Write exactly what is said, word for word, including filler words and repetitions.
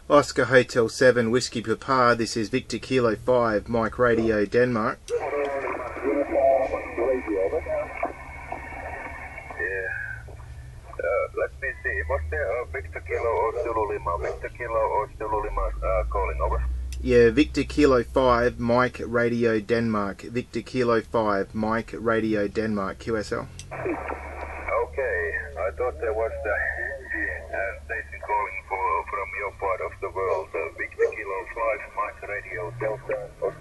Oscar Hotel seven Whiskey Papa, this is Victor Kilo five, Mike Radio Denmark. Yeah. Uh, let me see. Was there a Victor Kilo or Zulu Lima? Victor Kilo or Zulu Lima uh, calling over? Yeah, Victor Kilo five, Mike Radio Denmark. Victor Kilo five, Mike Radio Denmark, Q S O. Okay, I thought there was the uh, station calling for from your part of the world. Uh, Victor Kilo five, Mike Radio Delta.